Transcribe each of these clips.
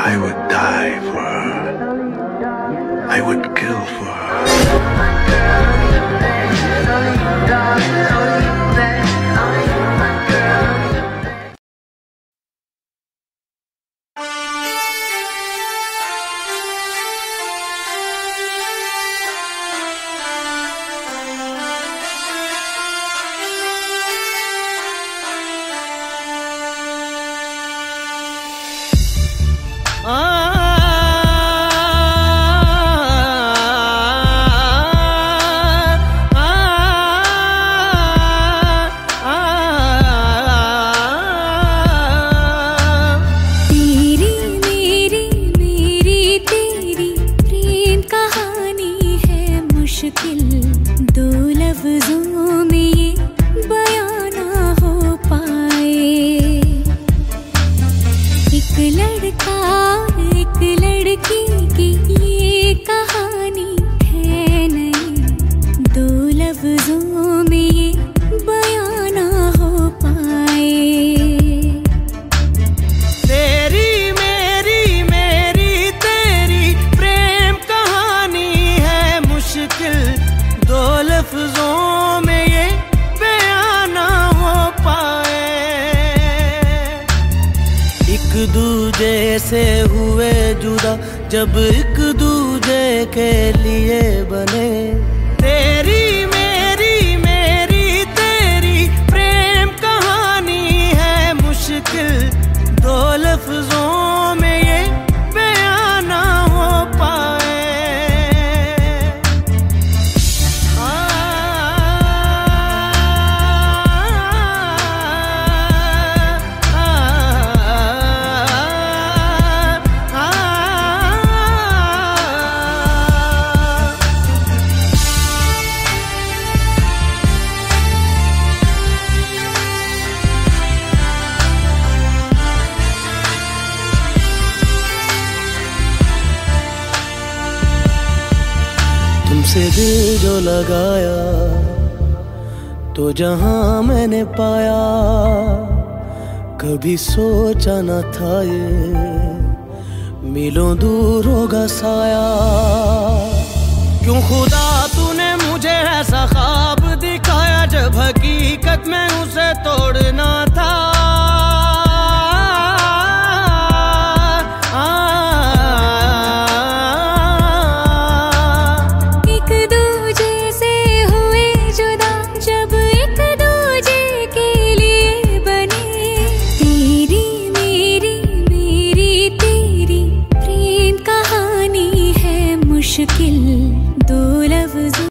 I would die for her. I would kill for her. दो लफ्जों में ये बयां ना हो पाए। एक लड़का एक लड़की की ये कहानी है नहीं, दो लफ्जों में ये बयां ना हो पाए। तेरी मेरी मेरी तेरी प्रेम कहानी है मुश्किल, दो लफ्जों में ये बयां ना हो पाए। एक दूजे से हुए जुदा जब एक दूजे के लिए बने। तेरी मेरी मेरी तेरी प्रेम कहानी है मुश्किल, दो लफ्जों में ये बयां ना हो पाए। तुमसे दिल जो लगाया तो जहां मैंने पाया, कभी सोचा न था ये मिलों दूर होगा साया। क्यों खुदा तूने मुझे ऐसा ख्वाब दिखाया जब हकीकत में उसे तोड़ना था। मुश्किल दो लफ्ज़।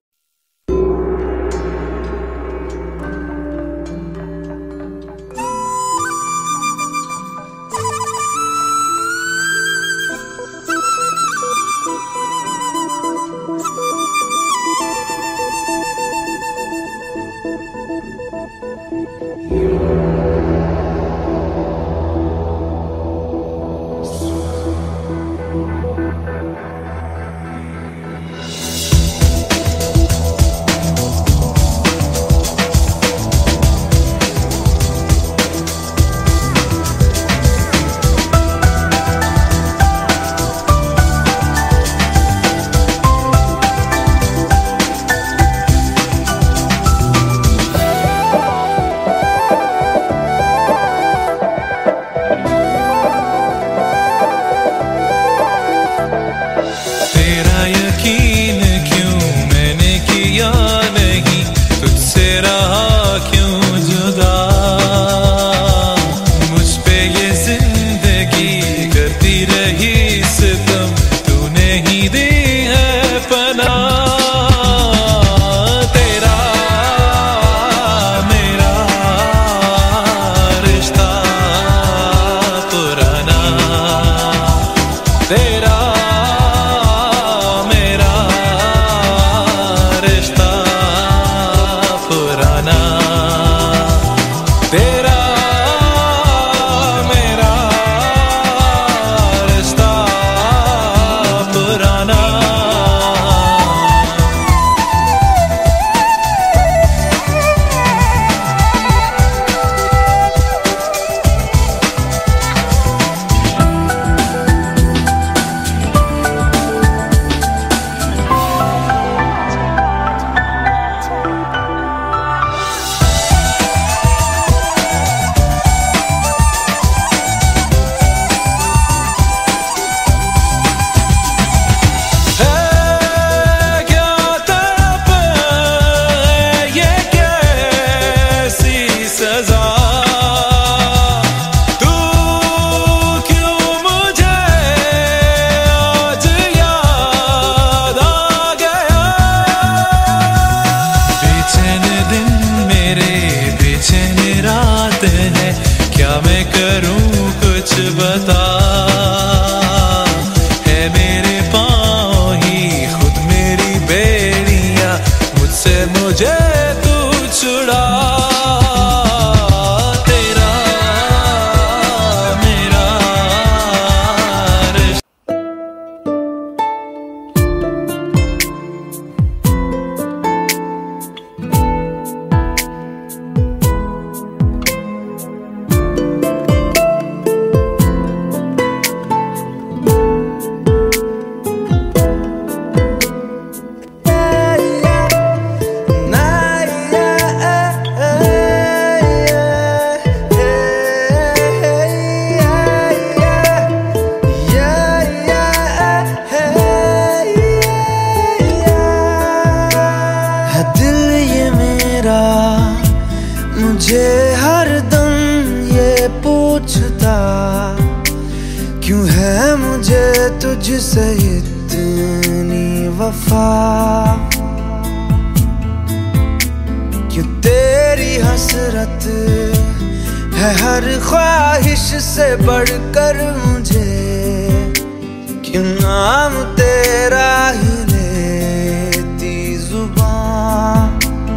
बता, क्यों है मुझे तुझसे इतनी वफा, क्यों तेरी हसरत है हर ख्वाहिश से बढ़कर मुझे, क्यों नाम तेरा ही लेती जुबान,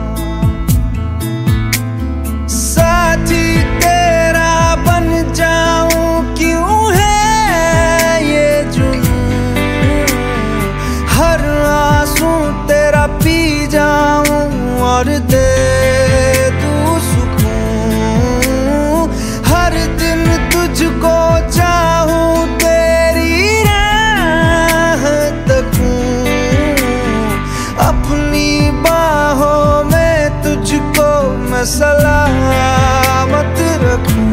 साथी तेरा बन जाऊं क्यों है ये जुनून, हर आंसू तेरा पी जाऊं और दे दूं सुकून, हर दिन तुझको चाहूं तेरी राह तकूं, अपनी बाहों में तुझको मैं सलामत रखूं।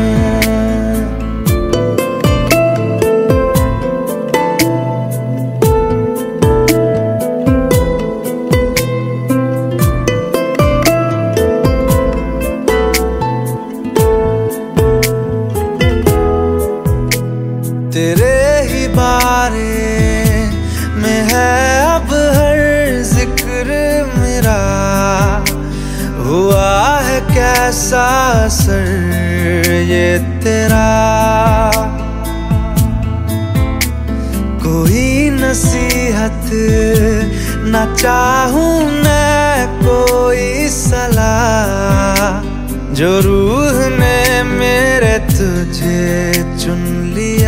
तेरे ही बारे में है अब हर जिक्र मेरा, हुआ है कैसा असर ये तेरा, कोई नसीहत ना चाहूं मैं कोई सलाह, जो रूह ने मेरे तुझे चुन लिया,